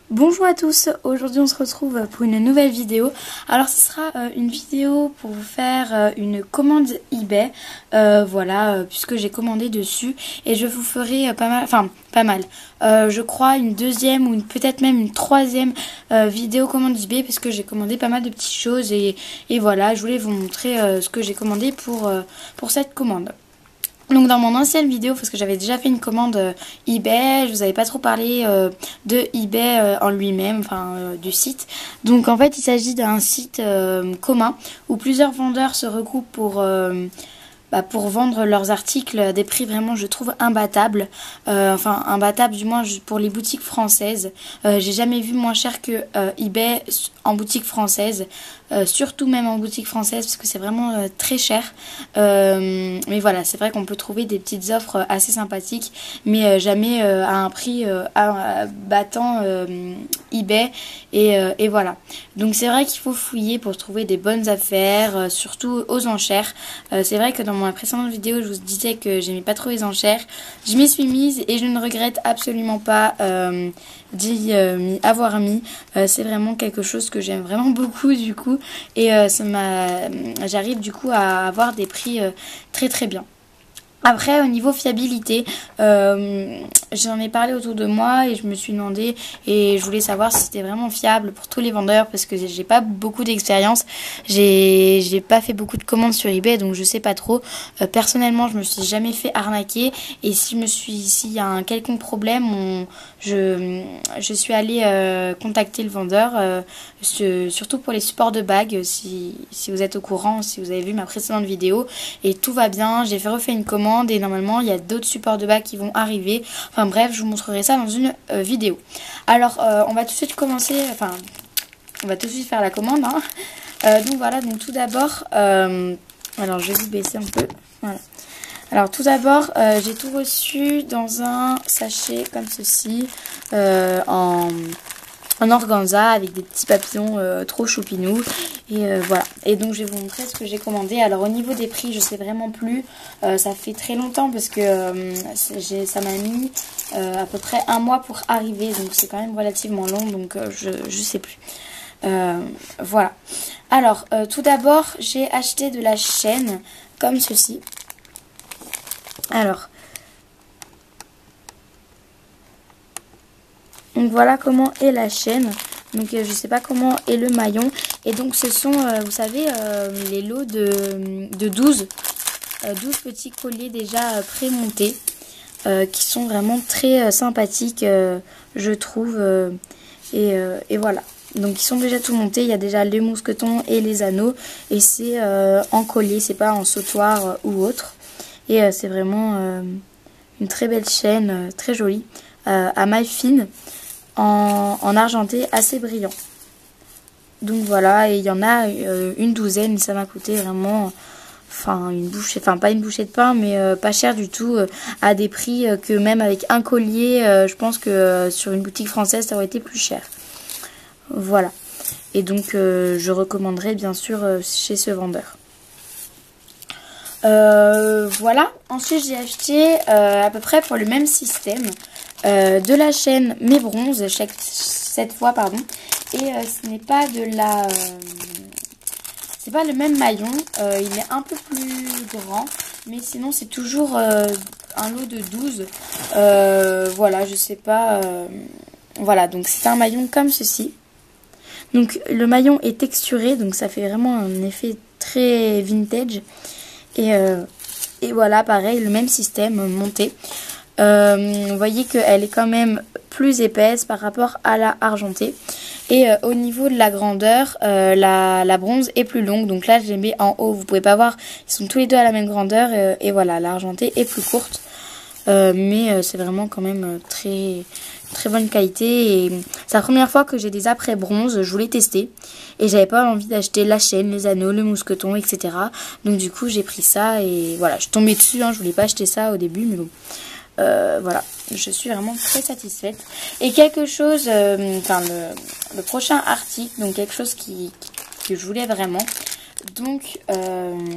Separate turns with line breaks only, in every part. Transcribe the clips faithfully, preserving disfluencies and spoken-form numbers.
Bonjour à tous, aujourd'hui on se retrouve pour une nouvelle vidéo. Alors ce sera euh, une vidéo pour vous faire euh, une commande eBay, euh, voilà, euh, puisque j'ai commandé dessus et je vous ferai euh, pas mal, enfin pas mal, euh, je crois une deuxième ou peut-être même une troisième euh, vidéo commande eBay parce que j'ai commandé pas mal de petites choses et, et voilà, je voulais vous montrer euh, ce que j'ai commandé pour, euh, pour cette commande. Donc dans mon ancienne vidéo, parce que j'avais déjà fait une commande euh, eBay, je vous avais pas trop parlé euh, de eBay euh, en lui-même, enfin euh, du site. Donc en fait il s'agit d'un site euh, commun où plusieurs vendeurs se regroupent pour... Euh, Bah pour vendre leurs articles à des prix vraiment je trouve imbattables, euh, enfin imbattables du moins pour les boutiques françaises. Euh, j'ai jamais vu moins cher que euh, eBay en boutique française, euh, surtout même en boutique française parce que c'est vraiment euh, très cher. Euh, mais voilà, c'est vrai qu'on peut trouver des petites offres assez sympathiques, mais euh, jamais euh, à un prix euh, à, à battant euh, eBay et, euh, et voilà. Donc c'est vrai qu'il faut fouiller pour trouver des bonnes affaires, euh, surtout aux enchères. Euh, c'est vrai que dans ma précédente vidéo, je vous disais que j'aimais pas trop les enchères. Je m'y suis mise et je ne regrette absolument pas euh, d'y euh, avoir mis. Euh, c'est vraiment quelque chose que j'aime vraiment beaucoup du coup. Et euh, ça m'a, j'arrive du coup à avoir des prix euh, très très bien. Après, au niveau fiabilité, euh, j'en ai parlé autour de moi et je me suis demandé et je voulais savoir si c'était vraiment fiable pour tous les vendeurs parce que j'ai pas beaucoup d'expérience, j'ai j'ai pas fait beaucoup de commandes sur eBay donc je sais pas trop. Euh, personnellement, je me suis jamais fait arnaquer et si je me suis s'il y a un quelconque problème, on, je je suis allée euh, contacter le vendeur, euh, ce, surtout pour les supports de bagues. Si si vous êtes au courant, si vous avez vu ma précédente vidéo et tout va bien, j'ai fait refait une commande. Et normalement il y a d'autres supports de bagues qui vont arriver. Enfin bref, je vous montrerai ça dans une euh, vidéo. Alors euh, on va tout de suite commencer, enfin on va tout de suite faire la commande. Hein. Euh, donc voilà, donc tout d'abord, euh, alors je vais vous baisser un peu. Voilà. Alors tout d'abord, euh, j'ai tout reçu dans un sachet comme ceci, euh, en... en organza avec des petits papillons euh, trop choupinous et euh, voilà. Et donc je vais vous montrer ce que j'ai commandé. Alors au niveau des prix, je sais vraiment plus, euh, ça fait très longtemps parce que euh, ça m'a mis euh, à peu près un mois pour arriver, donc c'est quand même relativement long, donc euh, je, je sais plus. Euh, voilà. Alors euh, tout d'abord, j'ai acheté de la chaîne comme ceci. Alors donc voilà comment est la chaîne. Donc euh, je sais pas comment est le maillon. Et donc ce sont, euh, vous savez, euh, les lots de, de douze, euh, douze petits colliers déjà euh, pré-montés. Euh, qui sont vraiment très euh, sympathiques, euh, je trouve. Euh, et, euh, et voilà. Donc ils sont déjà tout montés. Il y a déjà les mousquetons et les anneaux. Et c'est euh, en collier, c'est pas en sautoir euh, ou autre. Et euh, c'est vraiment euh, une très belle chaîne, euh, très jolie, euh, à mailles fines. En, en argenté assez brillant. Donc voilà, et il y en a euh, une douzaine, ça m'a coûté vraiment, enfin une bouchée, enfin pas une bouchée de pain, mais euh, pas cher du tout, euh, à des prix euh, que même avec un collier, euh, je pense que euh, sur une boutique française ça aurait été plus cher. Voilà, et donc euh, je recommanderais bien sûr euh, chez ce vendeur. Euh, voilà, ensuite j'ai acheté euh, à peu près pour le même système. Euh, de la chaîne Mes Bronzes, chaque, cette fois, pardon. Et euh, ce n'est pas de la... Euh, c'est pas le même maillon. Euh, il est un peu plus grand. Mais sinon, c'est toujours euh, un lot de douze. Euh, voilà, je sais pas. Euh, voilà, donc c'est un maillon comme ceci. Donc le maillon est texturé. Donc ça fait vraiment un effet très vintage. Et, euh, et voilà, pareil, le même système monté. Euh, vous voyez qu'elle est quand même plus épaisse par rapport à la argentée. Et euh, au niveau de la grandeur, euh, la, la bronze est plus longue. Donc là, je les mets en haut. Vous pouvez pas voir, ils sont tous les deux à la même grandeur. Euh, et voilà, l'argentée est plus courte. Euh, mais euh, c'est vraiment quand même très, très bonne qualité. Et c'est la première fois que j'ai des après bronze. Je voulais tester. Et j'avais pas envie d'acheter la chaîne, les anneaux, le mousqueton, et cetera. Donc du coup, j'ai pris ça. Et voilà, je suis tombée dessus. Hein, je voulais pas acheter ça au début, mais bon. Euh, voilà, je suis vraiment très satisfaite. Et quelque chose, euh, enfin le, le prochain article, donc quelque chose qui, qui, que je voulais vraiment. Donc, euh,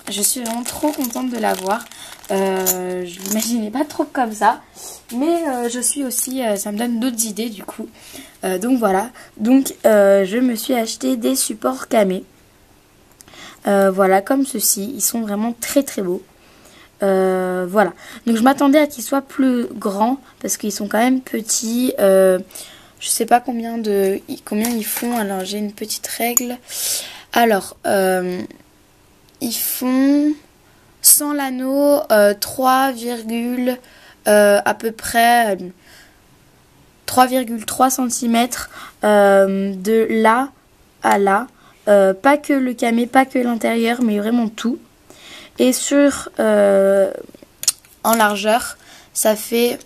je suis vraiment trop contente de l'avoir. Euh, je l'imaginais pas trop comme ça. Mais euh, je suis aussi, euh, ça me donne d'autres idées du coup. Euh, donc voilà. Donc euh, je me suis acheté des supports camés. Euh, voilà, comme ceci. Ils sont vraiment très très beaux. Euh, voilà. Donc je m'attendais à qu'ils soient plus grands parce qu'ils sont quand même petits. Euh, je sais pas combien de combien ils font. Alors j'ai une petite règle. Alors euh, ils font sans l'anneau euh, trois, euh, à peu près trois virgule trois centimètres euh, de là à là. Euh, pas que le camé, pas que l'intérieur, mais vraiment tout. Et sur euh, en largeur, ça fait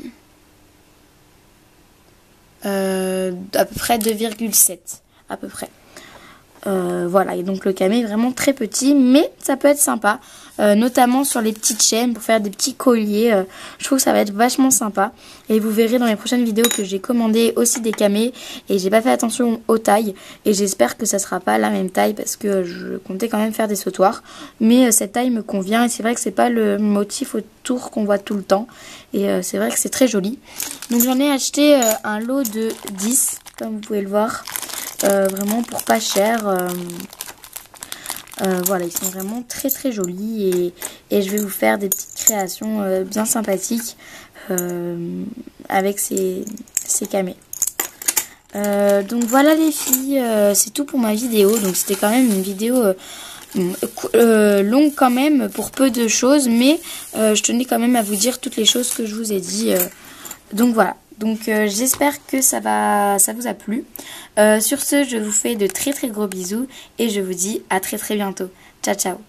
euh, à peu près deux virgule sept à peu près. Euh, voilà, et donc le camé est vraiment très petit, mais ça peut être sympa, euh, notamment sur les petites chaînes pour faire des petits colliers. Euh, je trouve que ça va être vachement sympa. Et vous verrez dans les prochaines vidéos que j'ai commandé aussi des camés et j'ai pas fait attention aux tailles. Et j'espère que ça sera pas la même taille parce que je comptais quand même faire des sautoirs. Mais euh, cette taille me convient et c'est vrai que c'est pas le motif autour qu'on voit tout le temps. Et euh, c'est vrai que c'est très joli. Donc j'en ai acheté euh, un lot de dix, comme vous pouvez le voir. Euh, vraiment pour pas cher. Euh, euh, voilà, ils sont vraiment très très jolis et, et je vais vous faire des petites créations euh, bien sympathiques euh, avec ces, ces camés. Euh, donc voilà les filles, euh, c'est tout pour ma vidéo. Donc c'était quand même une vidéo euh, euh, longue quand même pour peu de choses, mais euh, je tenais quand même à vous dire toutes les choses que je vous ai dit. Euh, donc voilà. Donc euh, j'espère que ça va, ça vous a plu. Euh, sur ce, je vous fais de très très gros bisous et je vous dis à très très bientôt. Ciao ciao.